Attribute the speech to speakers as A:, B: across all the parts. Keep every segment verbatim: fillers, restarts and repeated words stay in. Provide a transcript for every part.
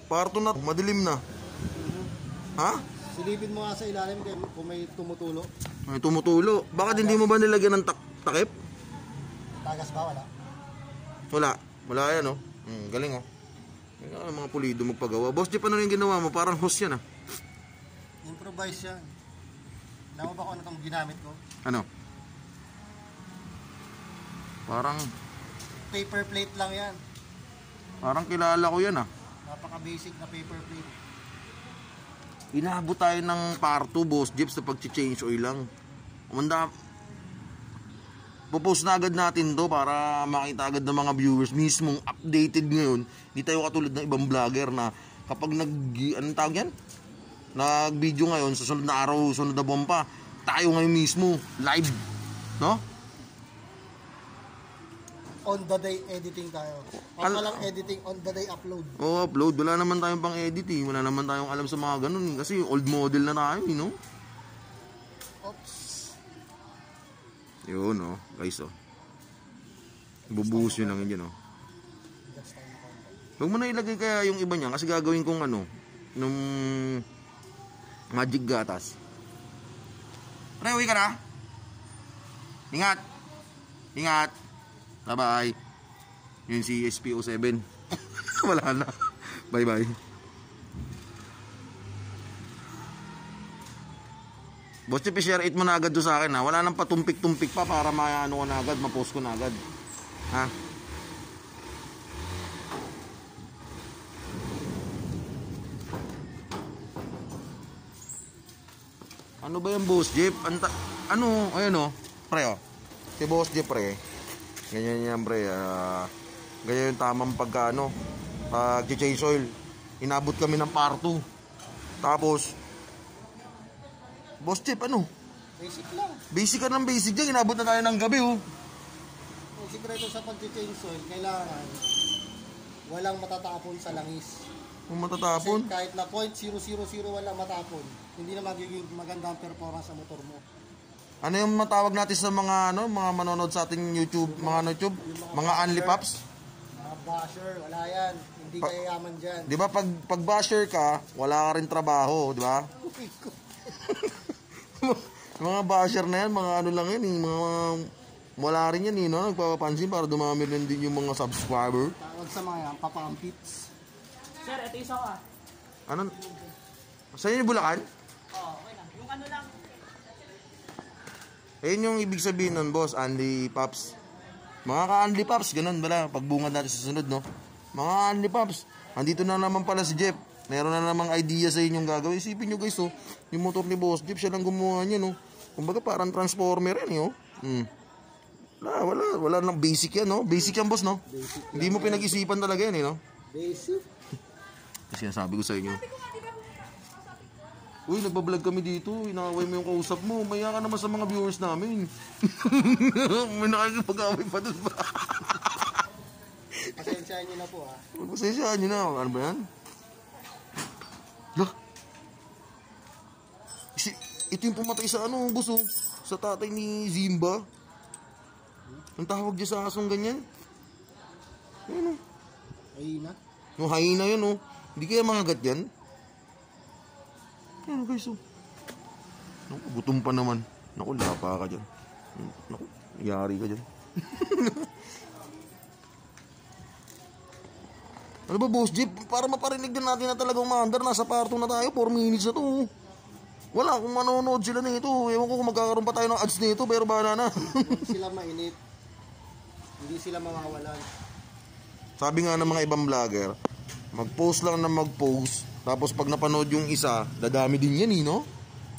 A: Parto na, madilim na. Ha?
B: Silipin mo nga sa ilalim kung may tumutulo.
A: May tumutulo. Bakit hindi mo ba nilagyan ng tak takip?
B: Tagas ba? Wala?
A: Wala. Wala yan, oh. Hmm, galing, oh. Yung mga pulido magpagawa. Boss Jeep, ano yung ginawa mo? Parang host yan, ah.
B: Improvise yan. Alam mo ba kung ano itong ginamit ko?
A: Ano? Parang...
B: paper plate lang yan.
A: Parang kilala ko yan, ah.
B: Napaka-basic na paper plate.
A: Inabot tayo ng parto, Boss Jeep, sa pag-change oil lang. Umanda... Popost na agad natin to para makita agad ng mga viewers mismong updated ngayon. Hindi tayo katulad ng ibang vlogger na kapag nag... anong tawag yan? Nag-video ngayon, sa sunod na araw, sunod na buwan pa, tayo ngayon mismo, live. No?
B: On the day editing tayo. Pag walang editing, on the day upload.
A: Oo, oh, upload. Wala naman tayong pang editing. Wala naman tayong alam sa mga ganun. Kasi old model na tayo, you know?
B: Oops.
A: Yun, oh. Guys, oh. Bubuhos yun lang yun, oh. Huwag mo na ilagay kaya yung iba niya. Kasi gagawin kong ano, nung magic gatas. Pre, uwi ka na? Ingat. Ingat. Bye-bye. Yun si S P O seven. Wala na. Bye-bye. Boss Jeep, share it mo na agad doon sa akin, ha. Wala nang patumpik-tumpik pa para maano ko na agad, ma-post ko na agad. Ha? Ano ba yung Boss Jeep? Anta ano? Ayun, oh. Pre, oh. Si Boss Jeep, pre. Ganyan yan, pre. Uh, ganyan yung tamang pagka, ano, pag-change oil. Inabot kami ng parto. Tapos, Boss Jeep, ano?
B: Basic lang.
A: Basic ka ng basic dyan. Inabot na tayo ng gabi, oh.
B: Ang sikreto sa pag-change oil, kailangan walang matatapon sa langis.
A: Kung matatapon?
B: Kasi kahit na zero point zero zero zero walang matapon, hindi na magiging magandang performance sa motor mo.
A: Ano yung matawag natin sa mga, ano, mga manonood sa ating YouTube, mga YouTube? Mga, mga Only Pops?
B: Mga basher, wala yan. Hindi pa, kaya yaman dyan.
A: Di ba, pag, pag basher ka, wala ka rin trabaho, di ba? Mga basher na yan, mga ano lang yan, eh, mga wala rin yan, eh, no? Nagpapapansin para dumami rin din yung mga subscriber.
B: Tawag sa mga yan, papampits.
C: Sir, ito isa ka.
A: Ano? Sa'yo yung Bulacan?
C: Oo, okay lang. Yung ano lang.
A: Ayun yung ibig sabihin nun, boss, Only Pops. Mga ka-Only Pops, ganun bala, pagbungad natin sa sunod, no? Mga Only Pops, andito na naman pala si Jeff. Meron na namang idea sa inyong gagawin. Isipin nyo guys, oh, yung motor ni Boss Jeep, siya lang gumawa niya, no? Kumbaga parang transformer yan, eh, oh. Hmm. Wala, wala, wala nang basic yan, no? Basic yan, boss, no? Basic. Hindi mo pinag-isipan talaga yan, eh, no?
B: Basic?
A: Kasi sinasabi ko sa inyo. Uy, nagbablog kami dito. Inaway mo yung kausap mo. Maya ka naman sa mga viewers namin. May nakikipag-away pa doon ba?
B: Pasensyahan nyo na po, ha?
A: Pasensyahan nyo na. Ano ba yan? Lah! Ito yung pumatay sa ano, boss, oh. Sa tatay ni Zimba. Ang tawag dyan sa asong ganyan. Ayun, oh.
B: Hayina?
A: Yung hayina yun, oh. Hindi kaya mangagat yan? Ano guys, oh. Naku, gutom pa naman. Naku, lapa ka dyan. Naku, yari ka dyan. Ano ba, Boss Jeep? Para maparinig din natin na talagang maandar. Nasa parto na tayo. four minutes na to. Wala, kung manonood sila nito. Ewan ko kung magkakaroon pa tayo ng ads nito. Pero bahala na.
B: Hindi sila mainit. Hindi sila mawawalan.
A: Sabi nga ng mga ibang vlogger, mag-post lang na mag-post. Tapos pag napanood yung isa, dadami din yan, eh, no?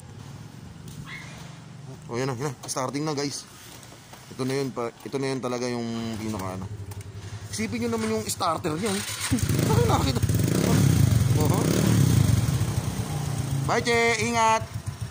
A: O, yan na, yan na. Starting na, guys. Ito na yun, pa, ito na yun talaga yung pinaka, ano. Isipin nyo naman yung starter niya. Ano nakakita? Uh-huh. Bye, Che! Ingat!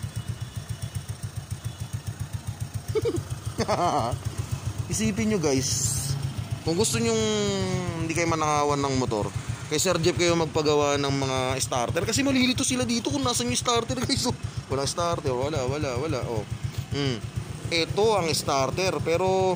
A: Isipin nyo, guys. Kung gusto nyo hindi kayo manakawan ng motor, kay Sir Jeff kayo magpagawa ng mga starter. Kasi malilito sila dito kung nasan yung starter, guys. Oh, wala starter. Wala, wala, wala. Oh. Hmm. Ito ang starter. Pero,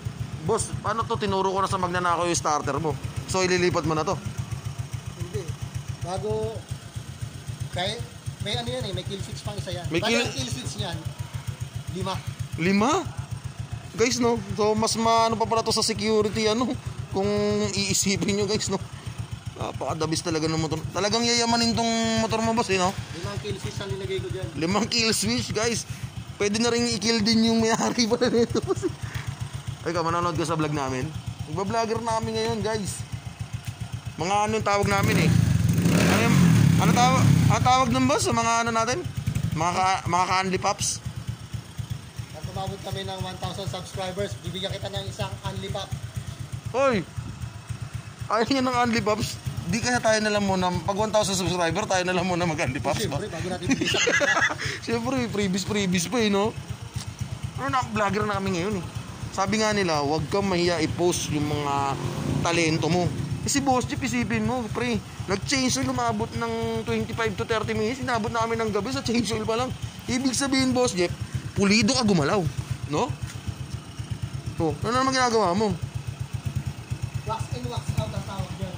A: boss, paano to? Tinuro ko na sa magnanakaw yung starter mo. So, ililipat mo na to?
B: Hindi. Bago, kaya, may ano yan eh, may kill switch pang isa yan.
A: May
B: Bali,
A: kill-
B: ang kill switch niyan, lima.
A: Lima? Guys, no? So, mas maano pa pala to sa security, ano? Kung iisipin nyo, guys, no? Napakadabis talaga ng motor. Talagang yayamanin tong motor mo, boss, eh, no?
B: Limang kill switch ang nilagay ko dyan.
A: Limang kill switch, guys. Pwede na rin i-kill din yung may-ari pala nito. Ay ka, manonood ka sa vlog namin? Magbablogger namin ngayon, guys. Mga ano yung tawag namin, eh. Ano yung, ano tawag, ano tawag ng boss sa mga ano natin? Mga ka, mga ka-Unli Pops?
B: Pag umabot kami ng one thousand subscribers, bibigyan kita ng isang Unli Pop.
A: Hoy! Ayaw niya ng Unli Pops. Di kaya tayo na lang muna, pag one thousand subscriber, tayo na lang muna mag-Unli Pops ba?
B: Siyempre, bago natin bilisan.
A: Siyempre, previous-previous pa eh, no? Ano na, vlogger na kami ngayon eh. Sabi nga nila, huwag kang mahiya i-post yung mga talento mo. Kasi Boss Jeep, isipin mo, pre, nag-change oil, umabot ng twenty-five to thirty minutes, inabot namin ng gabi sa change oil pa lang. Ibig sabihin, Boss Jeep, pulido ka gumalaw, no? Oh, ano naman ginagawa mo?
B: Wax in, wax out ang tawag dyan.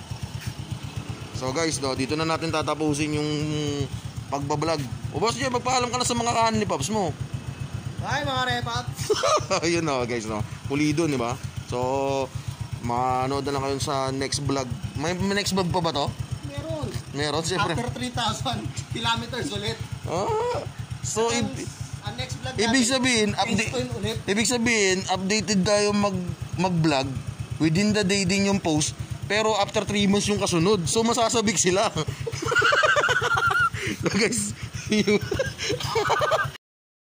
A: So guys, no, dito na natin tatapusin yung pagbablog. O Boss Jeep, magpaalam ka na sa mga ka-Unli Pops mo.
B: Bye mga repaps!
A: Ayun no, guys, no. Pulido, di ba? So, manood na lang kayo sa next vlog. May, may next vlog pa ba to?
B: Meron.
A: Meron, siyempre.
B: After three thousand kilometers ulit.
A: Ah, so,
B: Ang,
A: ib-
B: ang next vlog
A: ibig sabihin, update,
B: Kingston ulit.
A: ibig sabihin, updated tayo mag, mag-vlog. Within the day din yung post. Pero after three months yung kasunod. So, masasabik sila. So, guys, see you.